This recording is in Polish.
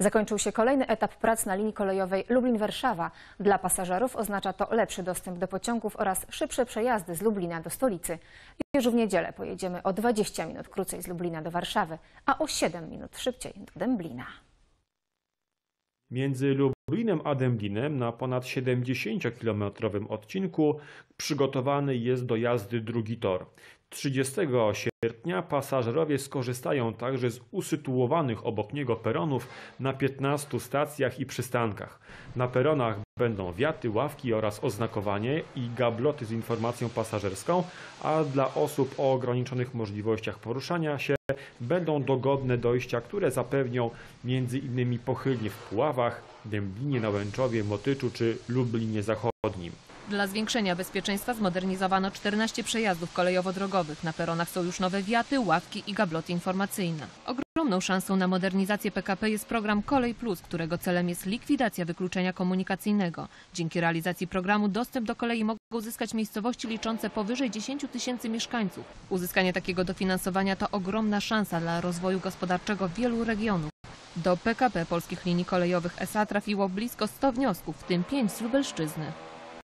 Zakończył się kolejny etap prac na linii kolejowej Lublin-Warszawa. Dla pasażerów oznacza to lepszy dostęp do pociągów oraz szybsze przejazdy z Lublina do stolicy. Już w niedzielę pojedziemy o 20 minut krócej z Lublina do Warszawy, a o 7 minut szybciej do Dęblina. Między Lublinem a Dęblinem na ponad 70-kilometrowym odcinku przygotowany jest do jazdy drugi tor. 30 sierpnia pasażerowie skorzystają także z usytuowanych obok niego peronów na 15 stacjach i przystankach. Na peronach będą wiaty, ławki oraz oznakowanie i gabloty z informacją pasażerską, a dla osób o ograniczonych możliwościach poruszania się będą dogodne dojścia, które zapewnią m.in. pochylnie w Puławach, Dęblinie, Nałęczowie, Motyczu czy Lublinie Zachodnim. Dla zwiększenia bezpieczeństwa zmodernizowano 14 przejazdów kolejowo-drogowych. Na peronach są już nowe wiaty, ławki i gabloty informacyjne. Ogromną szansą na modernizację PKP jest program Kolej Plus, którego celem jest likwidacja wykluczenia komunikacyjnego. Dzięki realizacji programu dostęp do kolei mogą uzyskać miejscowości liczące powyżej 10 000 mieszkańców. Uzyskanie takiego dofinansowania to ogromna szansa dla rozwoju gospodarczego wielu regionów. Do PKP Polskich Linii Kolejowych SA trafiło blisko 100 wniosków, w tym 5 z Lubelszczyzny.